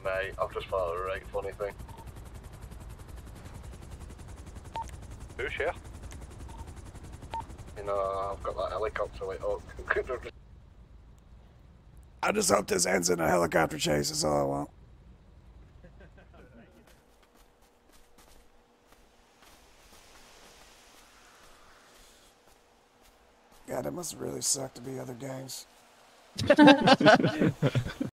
Mate, I've just thought of a right funny thing. Who's here? You know, I've got that helicopter lit up. I just hope this ends in a helicopter chase, that's all I want. God, it must really suck to be other gangs.